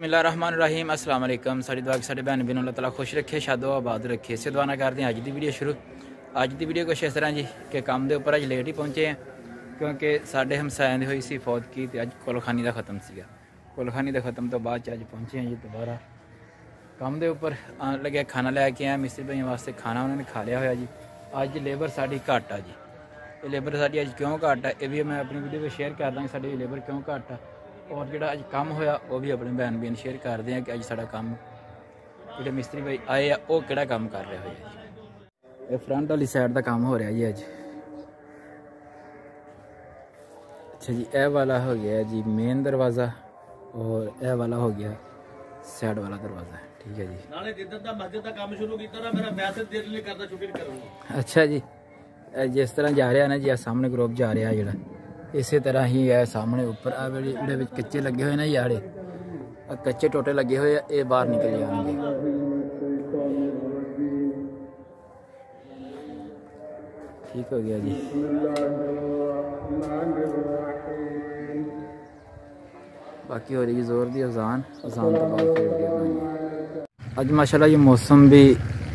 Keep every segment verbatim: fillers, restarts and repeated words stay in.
बिस्मिल्लाहिर्रहमानिर्रहीम अस्सलाम वालेकुम। साड़ी दुआ कि साढ़े भैन भी अल्लाह ताला खुश रखे, शादो आबाद रखे। इसे दुआ करते हैं अज की वीडियो शुरू। अज की वीडियो कुछ इस तरह जी कि काम के उपर अज लेट ही पहुँचे हैं क्योंकि साढ़े हमसाया की हुई सी फौत की तो अज कुलखानी का खत्म सीगा। कुलखानी का खत्म तो बाद अज पहुँचे हैं जी दोबारा काम के उपर लगे खाना लैके आया मिस्त्री भाइयों वास्ते। खाना उन्होंने खा लिया होया जी। अज लेबर साड़ी घट आ जी। ये लेबर साड़ी अज क्यों घट है ये भी मैं अपनी वीडियो में शेयर कर दा साड़ी लेबर क्यों घट है और जो अज काम होया वो भी अपने भैन भैन शेयर करते हैं कि अज साड़ा काम जो मिस्त्री भाई आए आ वो किहड़ा काम कर रहे हो जी। ये फ्रंट वाली साइड का काम हो रहा जी अज। अच्छा जी यह वाला हो गया जी मेन दरवाज़ा और यह वाला हो गया साइड वाला दरवाज़ा। ठीक है जी। अच्छा जी जिस तरह जा रहा ना जी सामने ग्रुप जा रहा है जोड़ा इस तरह ही है सामने उपर आ कच्चे लगे हुए ना यारे कच्चे टोटे लगे हुए ये बाहर निकल जाएंगे। ठीक हो गया जी। बाकी हो रही जोर दी अजान अजान तो बाद अज माशाल्लाह ये मौसम भी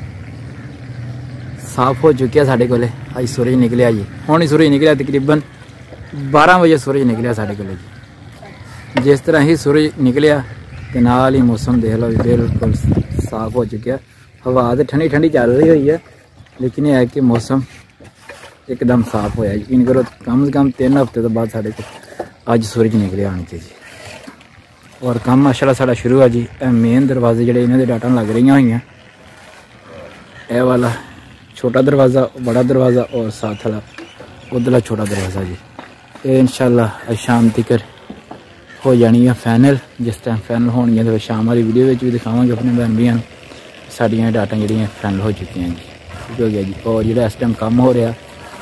साफ हो चुका है साढ़े को। अज सूरज निकलिया जी हुण ही सूरज निकलिया तकरीबन बारह बजे सूरज निकलिया साढ़े को जी। जिस तरह ही सूरज निकलिया तो नाल ही मौसम देख लो बिल्कुल साफ हो चुका है। हवा तो ठंडी ठंडी चल रही हुई है लेकिन यह है कि मौसम एकदम साफ होया। यकीन करो कम से कम तीन हफ्ते तो बाद साढ़े को अज सूरज निकलिया आने जी। और काम माशाल्लाह साड़ा शुरू है जी। मेन दरवाजे जोड़े इन्होंने डाटा लग रही हुई हैं यह वाला छोटा दरवाज़ा बड़ा दरवाज़ा और साथ वाला उधरला छोटा दरवाज़ा जी। ये इंशाल्लाह शाम तक हो जानी है फाइनल। जिस टाइम फाइनल होनी है तो शाम वाली वीडियो में भी दिखावांगे अपने भैन भैया साड़ियाँ डाटा जी फाइनल हो चुकी हैं जी। ठीक हो गया जी। और जो इस टाइम काम हो रहा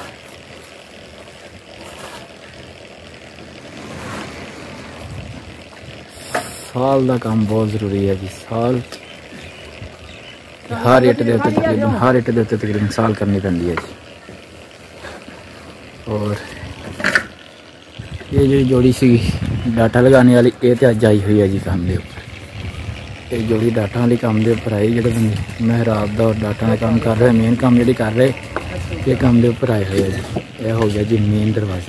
साल का काम बहुत जरूरी है जी। साल हर इट के उत्ते तकरीबन हर इट के उत्ते तकरीबन साल करनी पैंती है जी। और ये जो जोड़ी सी डाटा लगाने वाली ये तो अज आई हुई है जी काम के उपर। ये जोड़ी डाटा वाली काम के उपर आई जो बंदे महराब का और डाटा का काम कर रहे मेन काम जी कर रहे ये काम के उपर आए हुए है जी। यह हो गया जी मेन दरवाज़ा।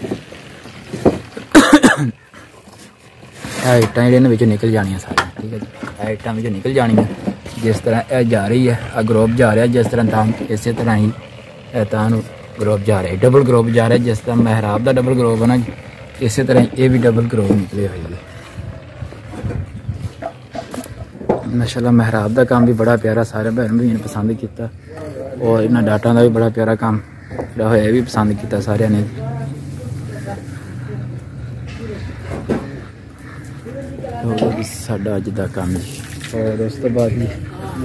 इट्टां जो निकल जानिया सारी। ठीक है जी इट्टां निकल जानिया जिस तरह यह जा रही है ग्रोप जा रहा है जिस तरह तां इस तरह ही तां ग्रोप जा रहा है डबल ग्रोप जा रहा है। जिस तरह महराब का डबल ग्रोप है ना इस तरह ये भी डबल ग्रोप निकले हुए है। माशाल्लाह महराब का काम भी बड़ा प्यारा सारे भैन भाई ने पसंद किया और इन्होंने डाटा का भी बड़ा प्यारा काम जो है भी पसंद किया सारे ने। साडा अज का काम जी। और उस तो बाद जी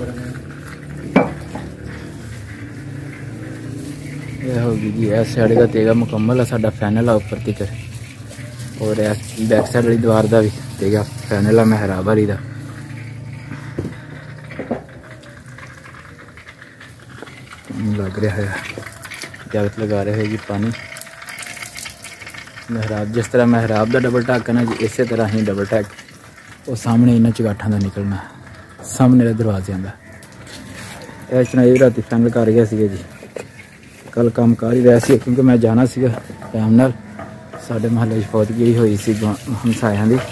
यह होगी जी इस साइड का तेगा मुकम्मल है साडा फाइनल है उपर तक। और बैक साइड वाली दीवार का भी तेगा फाइनल है महराब वाली का। लग रहा है जगत लगा रहे हैं जी पानी महराब जिस तरह महराब का डबल ढक्कन है जी इस तरह ही डबल ढक और सामने इन्होंने चगाठों का निकलना सामने दरवाज़ों का। इस तरह ये रात फाइनल कर गया जी। कल काम कर ही रहा सी क्योंकि मैं जाना सी टाइम नाल साडे महल्ले फौतगी हुई सी हमसाया की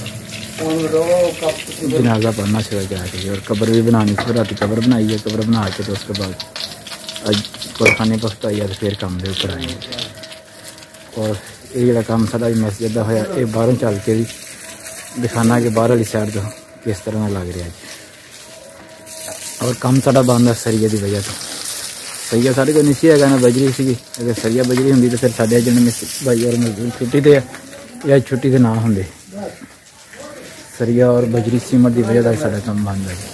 जनाजा पढ़ना शुरू जाके और कबर भी बनानी सी। रात कबर बनाई है कबर बना के तो उसके बाद अज कुलखानी वक्त आई है तो फिर काम के उपर आए। और ये जो काम साडा मस्जिद का होया ये बाहरों चल के भी दिखाना कि बाहर वाली साइड तो किस तरह लग रहा है जी। और काम साडा बंद है सरिया की वजह से। सरिया साढ़े को नहीं है ना बजरी सी अगर सरिया बजरी होंगी तो फिर साढ़े जो भाई और मजदूर छुट्टी से या छुट्टी से ना होंगे। सरिया और बजरी सीमट की वजह से साढ़ा काम बंद है।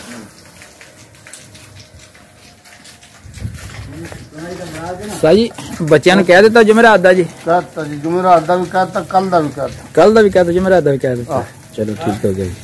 साजी बच्चों ने कह दिता जुमेरात दा जी जुमेरात दा भी कहता कल दा भी कहता कल दा भी कहता जुमेरात दा भी कह दिता। चलो ठीक हो गया जी।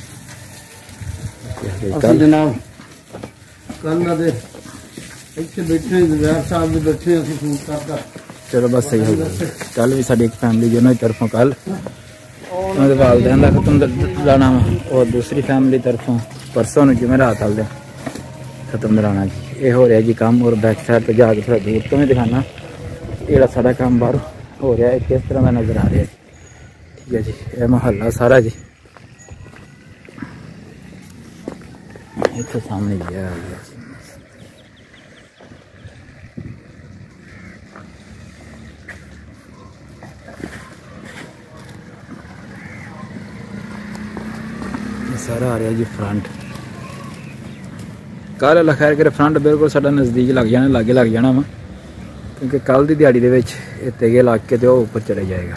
कल जनाब कल ना दे इतने बैठे ज़ुबैर साहब भी बैठे असं शूट करता। चलो बस सही हो गया। कल भी साड़ी एक फैमिली जो ना तरफों कल उन्होंने वालदैन का खत्म लाना वा और दूसरी फैमिली तरफों परसों जुमेरात वाले खत्म दलाना जी। ये हो रहा जी काम और बैक साइड पर जाके थोड़ा दूर तो मैं दिखाना ये सारा काम बाहर हो रहा है किस तरह का नज़र आ रहा है। ठीक है जी, यह महल्ला सारा जी इतने सामने गया है। सारा आ रहा जी फ्रंट कल अल्लाह खैर करे फ्रंट बिल्कुल साडा नज़दीक लग जाना लागे लग जाना वा क्योंकि कल की दिहाड़ी दे विच ये तेगे लग के तो ऊपर चले जाएगा।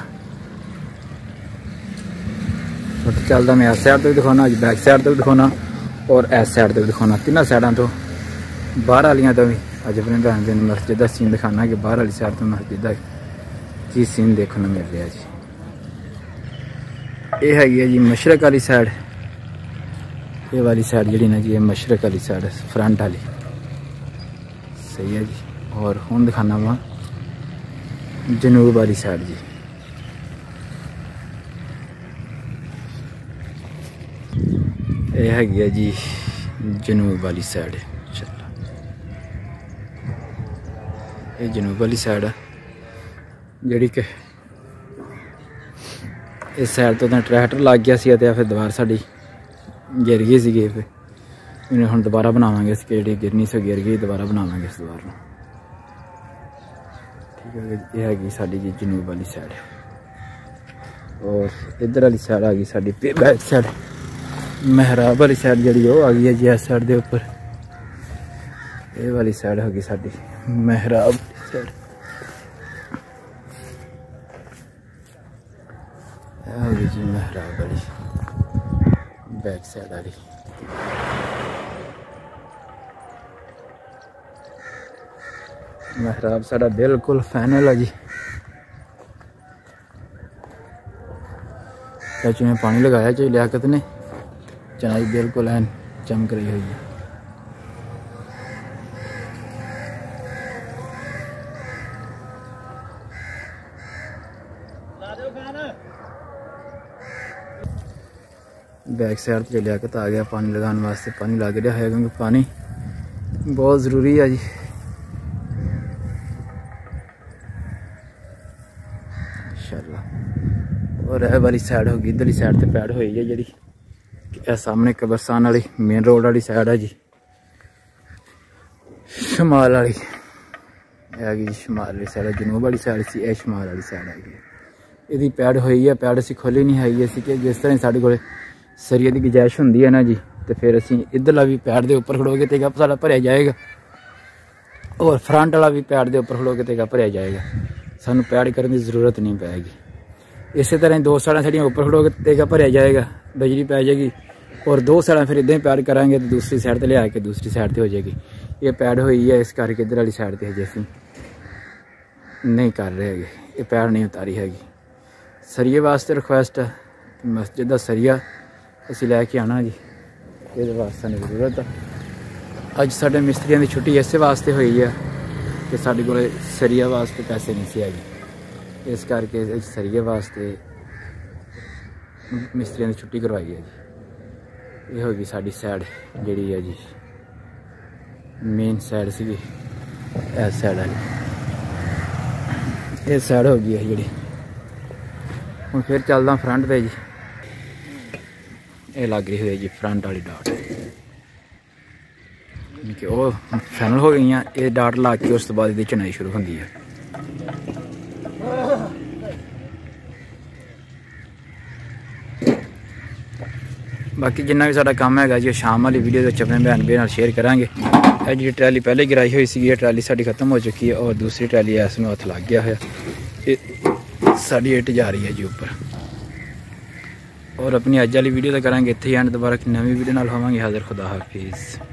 तो चलता मैं इस साइड तो भी दिखाना अज बैक साइड तो भी दिखाना और इस साइड तो भी दिखाना तिना साइडों तो बाहर वालियां तो भी अज अपने भैन दिन मस्जिद का सीन दिखाना कि बाहर वाली साइड तो मस्जिद का की सीन देखने मिल रहा जी। ये है जी मशरक वाली साइड ये वाली साइड जी ना जी ये मशरक वाली साइड फ्रंट वाली सही है जी। और हुण दिखाना वा जनूब वाली साइड जी। ये है जी जनूब वाली साइड चलो ये जनूब वाली साइड है जी कि इस साइड तो ट्रैक्टर लग गया सी फिर दीवार साड़ी गिर गई सी फिर इन्हें हम दोबारा बनावे इस जी गिरनी से गिर गई दोबारा बनावे इस दीवार में। ठीक है ये हैगी साड़ी जी जनूब वाली साइड और इधर वाली साइड आ गई साड़ी बैक साइड महराब वाली साइड जी वो आ गई है जी इस साइड के उपर ये वाली साइड होगी साड़ी महराब साइड होगी जी महराब वाली बैक साइड वाली। महराब साड़ा बिल्कुल फाइनल है जी। चाचू ने पानी लगाया चाहे लियाकत ने चनाई बिल्कुल एन चमक रही हुई है। बैक साइड से लियाकत आ गया पानी लगाने वास्ते पानी लग रहा है क्योंकि पानी बहुत ज़रूरी है जी। इंशाअल्लाह और यह वाली साइड होगी इधरली साइड से पैड हुई है जी सामने कब्रस्तान वाली मेन रोड वाली साइड है जी शमाल वाली हैगी जी शमाल वाली साइड जनूब वाली साइड से यह शमाल वाली साइड हैगी यदि पैड हुई है पैड असी खोली नहीं है असी कि जिस तरह साढ़े को सरिये की गुजाइश होंगी है ना जी तो फिर असी इधरला भी पैड के उपर खड़ोगे तो गप सारा भरिया जाएगा और फ्रंट वाला भी पैड के उपर खड़ोगे तो गप भरिया जाएगा सानू पैड करने की जरूरत नहीं पैगी। इस तरह दो साइड साड़ियाँ उपर खड़ोगे तो गप भरिया जाएगा बिजली पै जाएगी और दो साइड फिर इदा ही पैड करांगे तो दूसरी साइड से लिया के दूसरी साइड से हो जाएगी। ये पैड हुई है इस करके इधर वाली साइड से हजे असी नहीं कर रहे है ये पैड नहीं उतारी हैगी। सरिये वास्ते रिक्वेस्ट है मस्जिद का सरिया असी लैके आना जी ये वास्ते सानू जरूरत है। अज साडे मिस्त्रियों की छुट्टी इस वास्ते हुई है कि साडे कोल सरिया वास्ते पैसे नहीं सी हैगे इस करके सरिये वास्ते मिस्त्रियों की छुट्टी करवाई है जी। ये होगी साड़ी साइड जी है जी मेन साइड सी इस साइड वाली इस साइड होगी है जी। हम फिर चलदा फ्रंट पे जी ये लग रही हुई जी फ्रंट वाली डाट कि वो फाइनल हो गई ये डाट ला के उस तो बाद ये चनाई शुरू होती है। बाकी जिन्ना भी साडा काम है जी शाम वाली वीडियो अपने भैन भे शेयर करांगे। यह जी ट्रैली पहले गिराई हुई सी ट्रैली साड़ी खत्म हो चुकी है और दूसरी ट्रैली इसमें हथ लग गया है साड़ी इट जा रही है जी ऊपर। और अपनी अज वाली वीडियो तो करांगे इत्थे ही एंड दोबारा नवी वीडियो नाल होवांगे हाजिर। खुदा हाफिज़।